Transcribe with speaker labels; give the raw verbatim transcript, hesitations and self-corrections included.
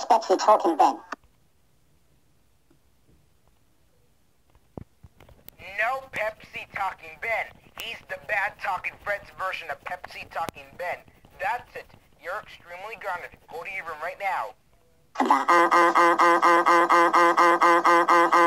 Speaker 1: That's Pepsi Talking Ben.
Speaker 2: No Pepsi Talking Ben. He's the bad talking Fred's version of Pepsi Talking Ben. That's it. You're extremely grounded. Go to your room right now.